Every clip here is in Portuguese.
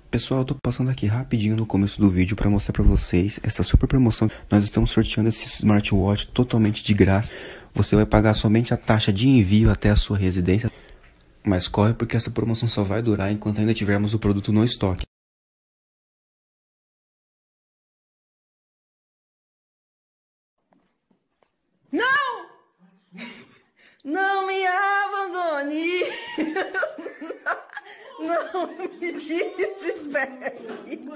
Pessoal, eu tô passando aqui rapidinho no começo do vídeo para mostrar para vocês essa super promoção. Nós estamos sorteando esse smartwatch totalmente de graça. Você vai pagar somente a taxa de envio até a sua residência. Mas corre porque essa promoção só vai durar enquanto ainda tivermos o produto no estoque. Não! Não me abandone! Não me desespere!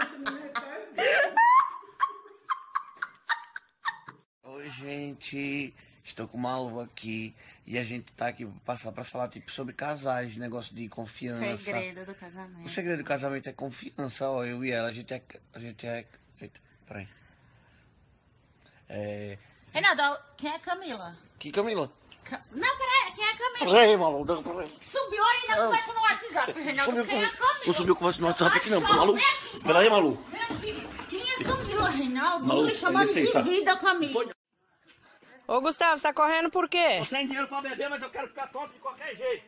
Oi, gente, estou com o Malu aqui e a gente tá aqui passar para falar tipo sobre casais, negócio de confiança. Segredo do casamento. O segredo do casamento é confiança, ó, eu e ela, eita, peraí. Reinaldo, quem é Camila? Que Camila? Não, peraí, quem é Camila? Peraí, Malu, peraí. Subiu aí na conversa no WhatsApp, Reinaldo. Quem é Camila? Não subiu conversa no WhatsApp aqui não, Malu. Peraí, Malu. Quem é Camila, Reinaldo? Malu, Me chamando de licença. vida, Camila. Ô, Gustavo, você tá correndo por quê? Tô sem dinheiro pra beber, mas eu quero ficar tonto de qualquer jeito.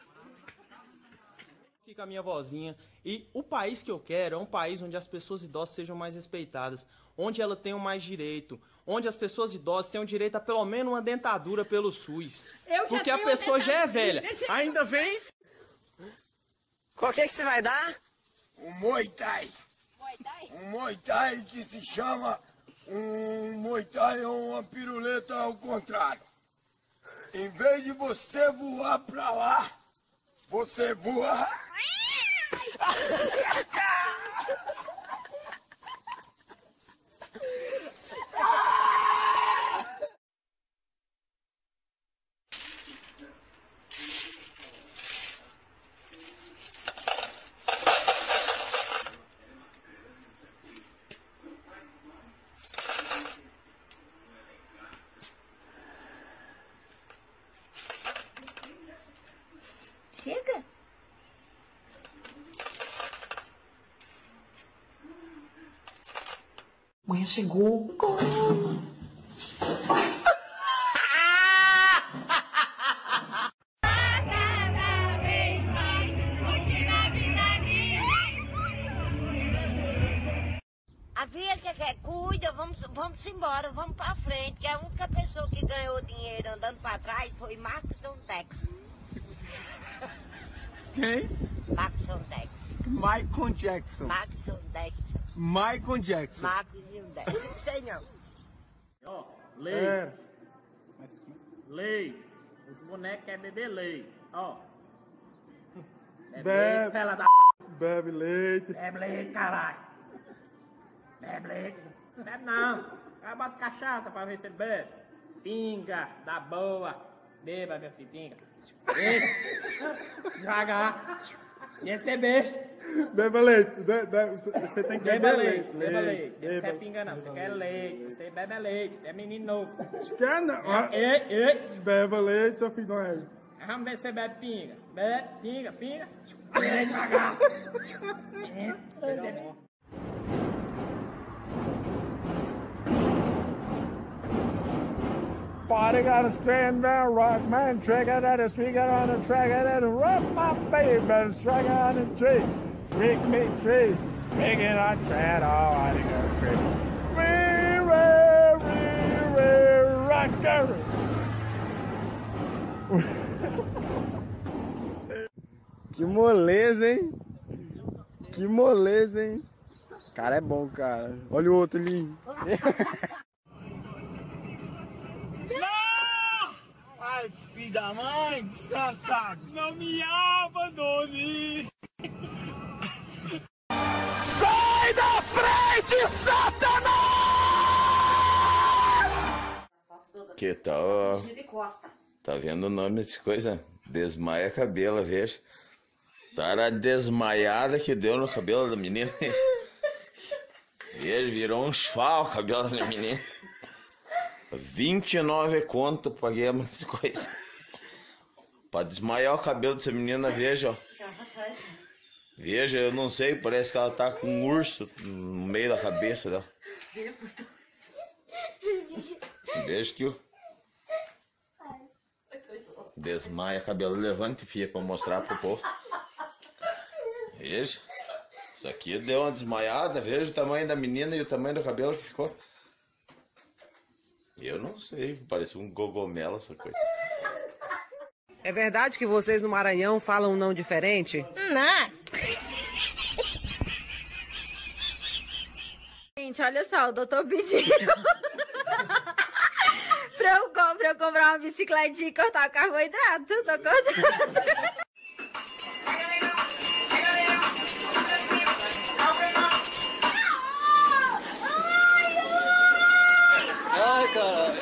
Aqui com a minha vozinha. E o país que eu quero é um país onde as pessoas idosas sejam mais respeitadas, onde elas tenham mais direito, onde as pessoas idosas tenham direito a pelo menos uma dentadura pelo SUS. Porque a pessoa já é velha. Ainda vem... Qual que você vai dar? Um Muay Thai. Um Muay Thai que se chama Muay Thai é uma piruleta ao contrário. Em vez de você voar pra lá, você voa... Chega. Mãe chegou. A filha que cuida, vamos embora, vamos pra frente, que a única pessoa que ganhou dinheiro andando pra trás foi Marcos Tex. Quem? Marcos Tex. Michael Jackson. Marcos Tex. Michael Jackson. Marcos Tex. Não sei não. Ó, lei. Lei. Os bonecos querem beber leite. Ó. Bebe leite, fela da Bebe leite. Bebe leite, caralho. Bebe leite. Bebe não. Vai bota cachaça pra ver se ele bebe. Pinga, dá boa. Beba, meu filho, pinga. Devagar. E esse é beijo. Beba leite. Você tem que Beba leite, beba leite. Você não quer pinga não, você quer leite. Você bebe leite, você é menino novo. Quer não? Beba leite, seu filho não é. Vamos ver se você bebe pinga. Bebe, pinga. Bebe devagar. Party got a stand down, rock man, trick it at a street, got on a track it at a rock my baby, and strike on a tree, trick me tree, making a chat, all I think that's great. Rocker. Que moleza, hein? Que moleza, hein? Cara, é bom, cara. Olha o outro ali. Ai, filho da mãe, desgraçado. Não me abandone. Sai da frente, Satanás! Que tal? Tá vendo o nome dessa coisa? Desmaia cabelo, veja. Tá desmaiada que deu no cabelo da menina. Ele virou um chval o cabelo da menina. 29 conto, paguei a mais coisa. Pra desmaiar o cabelo dessa menina, veja, ó. Veja, eu não sei, parece que ela tá com um urso no meio da cabeça dela. Veja que o desmaia cabelo, levante, filha, pra mostrar pro povo. Veja. Isso aqui deu uma desmaiada, veja o tamanho da menina e o tamanho do cabelo que ficou. Eu não sei, parece um gogomelo essa coisa. É verdade que vocês no Maranhão falam não diferente? Não. Gente, olha só, o doutor pediu pra eu comprar uma bicicletinha e cortar o carboidrato. Tô cortando. Ai, cara.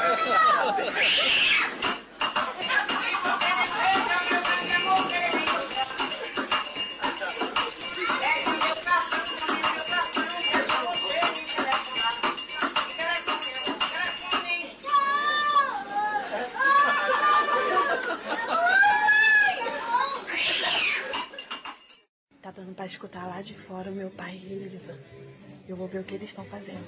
Tá dando pra escutar lá de fora o meu pai e a Elisa. Eu vou ver o que eles estão fazendo.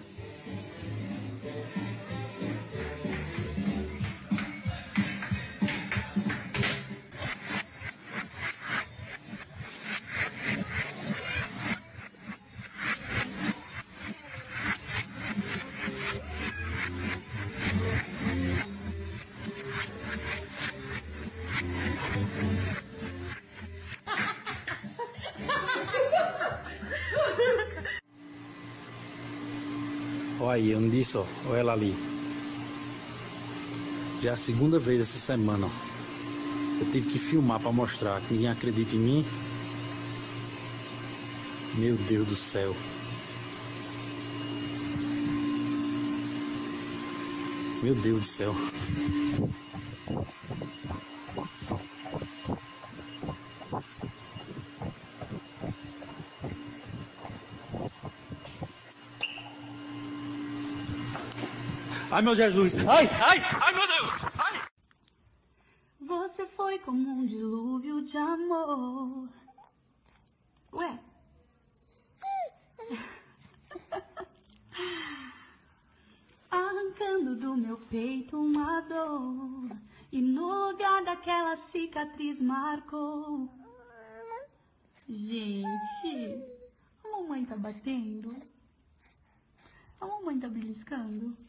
Olha aí, eu não disse, ó, olha ela ali. Já é a segunda vez essa semana, ó. Eu tive que filmar pra mostrar, que ninguém acredita em mim. Meu Deus do céu. Meu Deus do céu. Ai, meu Jesus! Ai, ai, ai, meu Deus! Ai! Você foi como um dilúvio de amor. Ué? Arrancando do meu peito uma dor. E no lugar daquela cicatriz marcou. Gente, a mamãe tá batendo? A mamãe tá beliscando?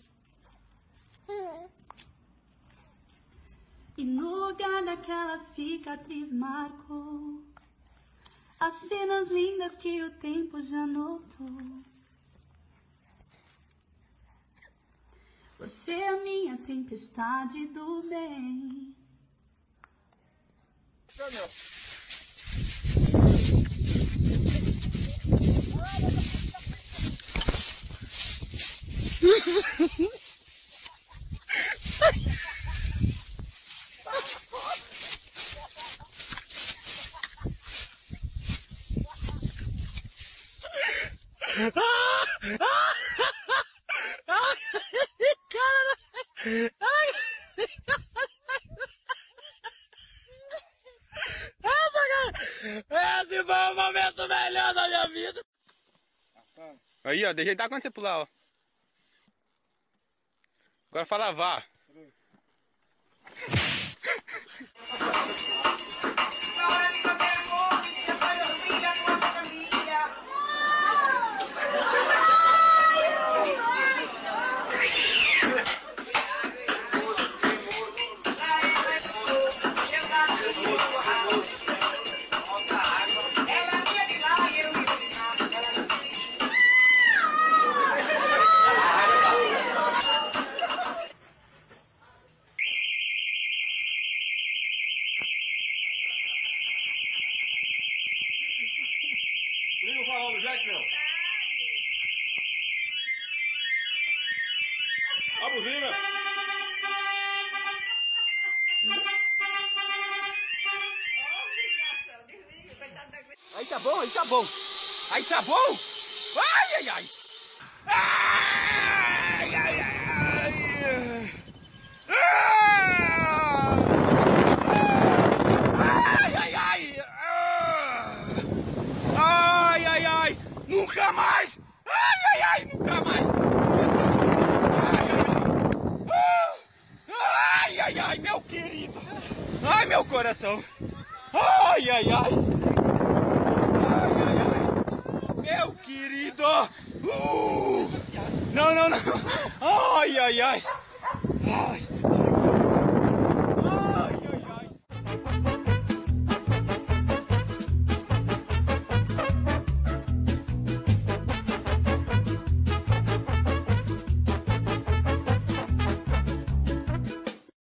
E no lugar daquela cicatriz marcou as cenas lindas que o tempo já notou. Você é a minha tempestade do bem. Esse foi o momento melhor da minha vida. Aí, ó, deixa ele dar quando você pular, ó. Agora fala vá. Liga o farol do Jack, meu. A buzina. Aí tá bom, aí tá bom. Aí tá bom. Ai, ai, ai. Ai, ai, ai. Ai, ai, ai. Ai, ai, ai. Nunca mais. Ai, ai, ai, nunca mais. Ai, ai, ai, meu querido. Ai, meu coração. Ai, ai, ai. Ai, ai, ai. meu querido! Não, não, não! Ai, ai, ai! Ai.